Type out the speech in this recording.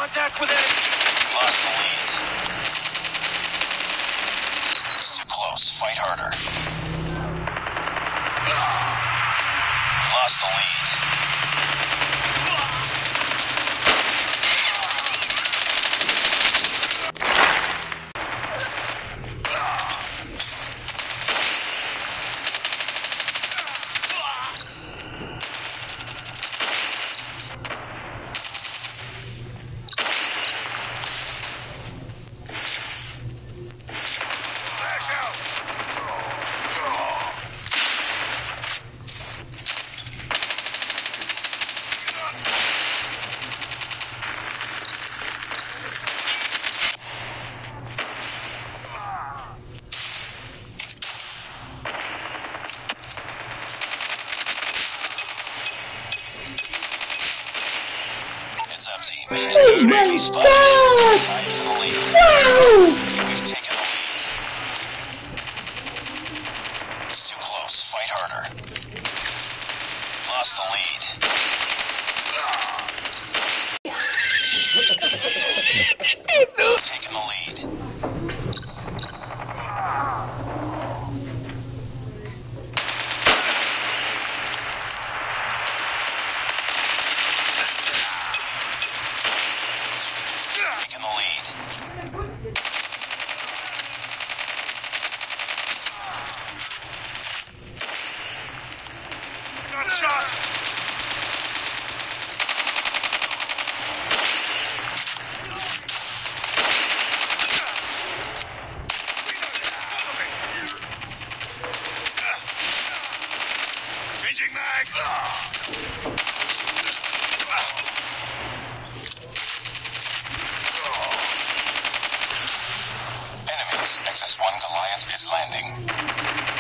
Contact with enemy. Lost the lead. It's too close. Fight harder. Lost the lead. Team. Oh my God! Tied for the lead. Wow! We've taken the lead. It's too close. Fight harder. Lost the lead. Taking the lead. Taking the lead. Got shot. Changing mag. Enemies. XS-1 Goliath is landing.